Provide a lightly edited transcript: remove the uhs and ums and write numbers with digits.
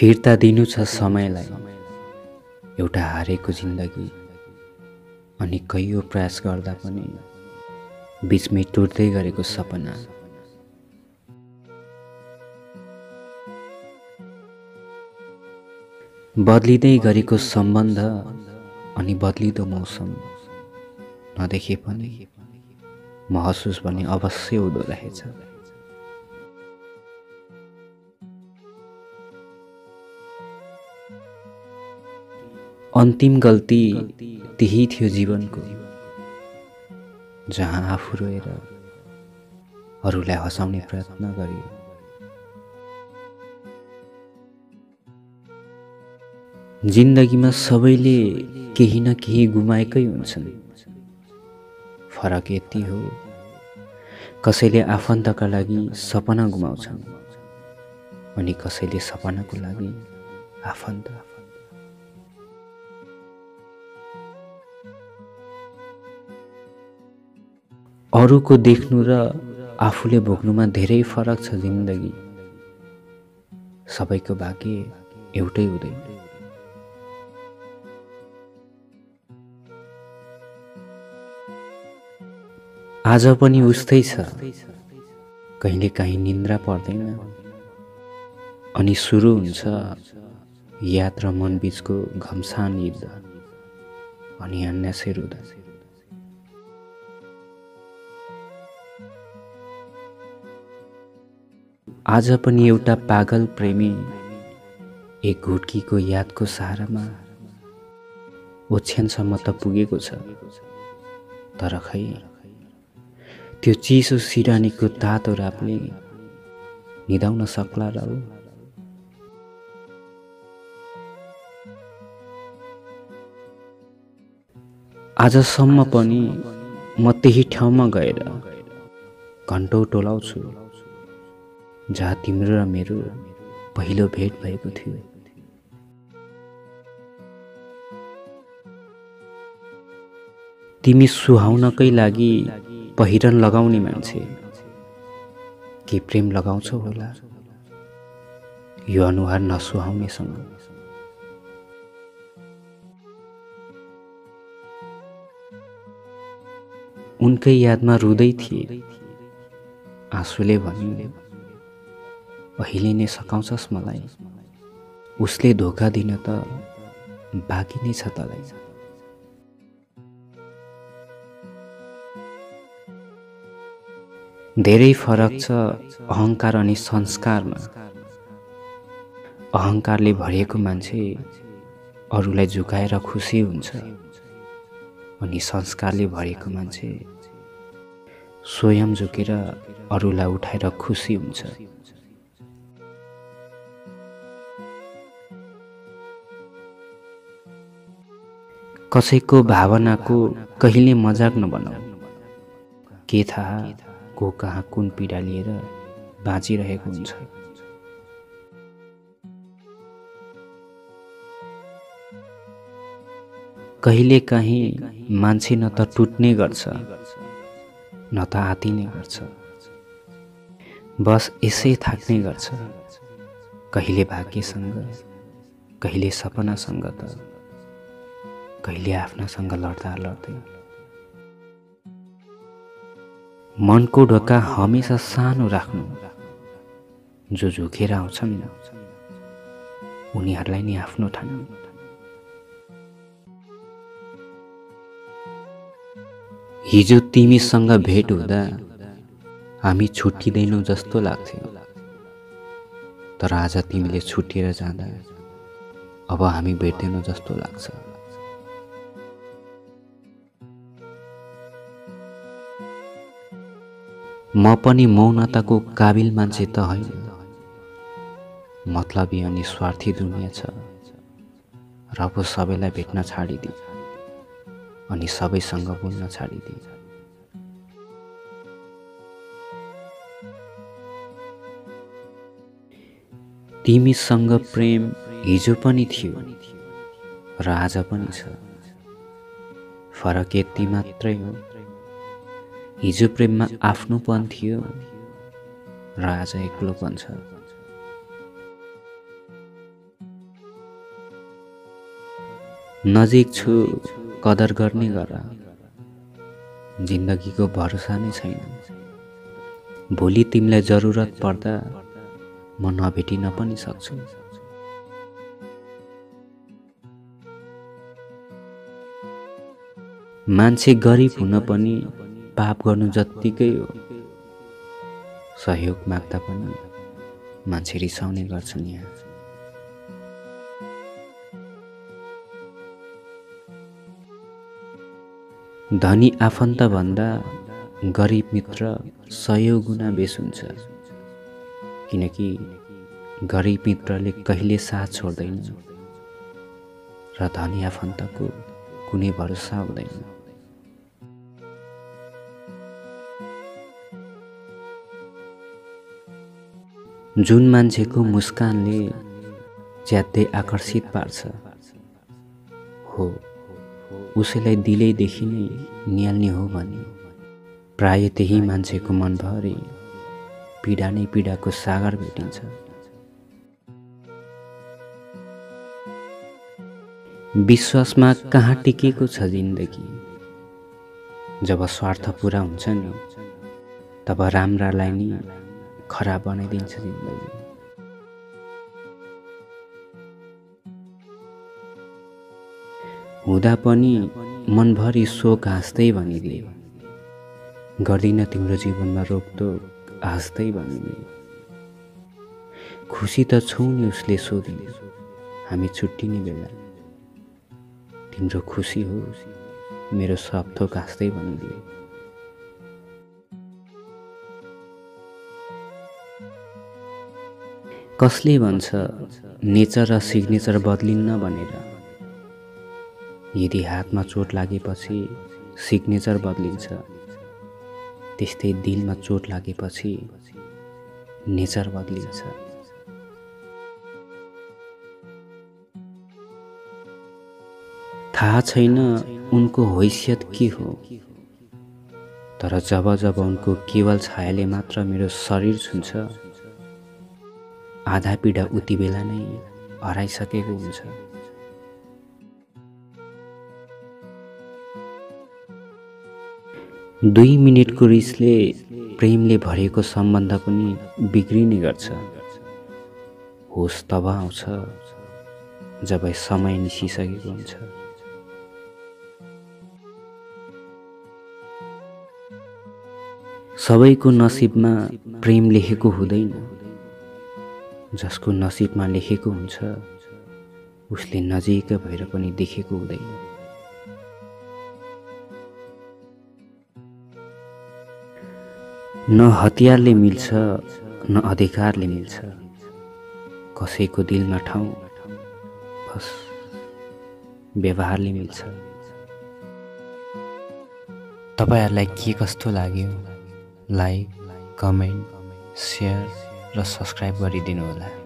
फिर्ता दिनु छ समयलाई एउटा हारेको जिन्दगी। अनि कैयौँ प्रयास गर्दा पनि बीचमै टुट्दै गरेको सपना। बदलिँदै गरेको सम्बन्ध अनि बदलिदो मौसम नदेखे पनि महसुस भने अवश्य हुँदो रहेछ। अन्तिम गल्ती त्यही थियो जीवनको, जहाँ आफू रोएर अरूलाई हँसाउने प्रयत्न गरियो। जिन्दगीमा सबैले केही न केही गुमाएकै हुन्छन्। फरक यति हो, कसैले आफन्तका लागि सपना गुमाउँछन् अनि कसैले सपनाको लागि आफन्त। अरूको देख्नु र आफूले भोग्नुमा धेरै फरक छ जिन्दगी। सबैको भाग्य एउटै हुँदैन। आज पनि उस्तै छ, कहिले काहीँ निन्द्रा पर्दैन अनि सुरु हुन्छ याद र मन बीचको घमसान युद्ध अनि अन्यासै रुँदा। आज पनि एउटा पागल प्रेमी एक घुट्कीको यादको सहारामा ओछ्यानसम्म त पुगेको छ, तर खै त्यो चिसो सिरानीको तातो रापले निदाउन सक्ला र ऊ? आजसम्म पनि म त्यही ठाउँमा गएर घन्टौँ टोलाउँछु जहाँ तिम्रो र मेरो पहिलो भेट भएको थियो। तिमी सुहाउनकै लागि पहिरन लगाउने मान्छे, के प्रेम लगाउँछौ होला यो अनुहार नसुहाउनेसँग? उनकै यादमा रुँदै थिए, आँसुले भन्यो अहिले नै सकाउँछस् मलाई, उसले धोका दिन त बाँकी नै छ तँलाई। धेरै फरक छ अहङ्कार अनि संस्कारमा। अहङ्कारले भरिएको मान्छे अरूलाई झुकाएर खुसी हुन्छ अनि संस्कारले भरिएको मान्छे स्वयं झुकेर अरूलाई उठाएर खुसी हुन्छ। कसैको भावनाको कहिले मजाक नबनाऊ, के थाहा को कहाँ कुन पीडा लिएर बाँचिरहेको हुन्छ। कहिले काहीँ मान्छे न त टुट्ने गर्छ न त आतिने गर्छ, बस यसै थाक्ने गर्छ, कहिले भाग्यसँग, कहिले सपनासँग त कहिले आफ्नासँग लड्दा लड्दै। मनको ढोका हमेसा सानो राख्नु, जो झुकेर आउँछन् उनीहरूलाई नि आफ्नो ठान्नु। हिजो तिमीसँग भेट हुँदा हामी छुट्टिँदैनौँ जस्तो लाग्थ्यो, तर आज तिमीले छुट्टिएर जाँदा अब हामी भेट्दैनौँ जस्तो लाग्छ। म पनि मौनताको काबिल मान्छे त होइन, मतलबी अनि स्वार्थी दुनिया छ र पो सबैलाई भेट्न छाडिदिए अनि सबैसँग बोल्न छाडिदिए। तिमीसँग प्रेम हिजो पनि थियो र आज पनि छ, फरक यति मात्रै हो हिजो प्रेममा आफ्नोपन थियो र आज एक्लोपन छ। नजिक छु कदर गर्ने गर, जिन्दगीको भरोसा नै छैन। भोलि तिमीलाई जरुरत पर्दा म नभेटिन पनि सक्छु। मान्छे गरिब हुन पनि पाप गर्नु जत्तिकै हो। सहयोग माग्दा पनि मान्छे रिसाउने गर्छन् यहाँ। धनी आफन्त भन्दा गरिब मित्र 100 गुणा बेस हुन्छ, किनकि गरिब मित्रले कहिले साथ छोड्दैन र धनी आफन्तको कुनै भरोसा हुँदैन। जुन मान्छेको मुस्कानले च्यात्दै आकर्षित पार्छ, हो उसैलाई दिलैदेखि नै निहाल्ने हो भने प्राय त्यही मान्छेको मनभरि पीडा नै पीडाको सागर भेटिन्छ। विश्वासमा कहाँ टिकेको छ जिन्दगी? जब स्वार्थ पूरा हुन्छ नि, तब राम्रालाई नि खराब बनाइदिन्छ जिन्दगी। हुँदा पनि मनभरि शोक हाँस्दै भनिदिए, गर्दिन तिम्रो जीवनमा रोकटोक हाँस्दै भनिदिए। खुसी त छौ नि उसले सोधिदिए हामी छुट्टिने बेला, तिम्रो खुसी हो मेरो सब थोक हाँस्दै भनिदिए। कसले भन्छ नेचर र सिग्नेचर बदलिन्न भनेर? यदि हातमा चोट लागेपछि सिग्नेचर बदलिन्छ, त्यस्तै दिलमा चोट लागेपछि नेचर बदलिन्छ। थाहा छैन उनको हैसियत के हो, तर जब जब उनको केवल छायाले मात्र मेरो शरीर छुन्छ, आधा पीडा उति बेला नै हराइसकेको हुन्छ। 2 मिनेटको रिसले प्रेमले भरेको सम्बन्ध पनि बिग्रिने गर्छ। होस तब आउँछ जब समय निसिसकेको हुन्छ। सबैको नसिबमा प्रेम लेखेको हुँदैन, जसको नसिबमा लेखेको हुन्छ उसले नजिक भएर पनि देखेको हुँदैन। न हतियारले मिल्छ न अधिकारले मिल्छ, कसैको दिलमा ठाउँ बस व्यवहारले मिल्छ। तपाईहरुलाई के कस्तो लाग्यो? लाइक, कमेन्ट, शेयर र सब्स्क्राइब गरिदिनु होला।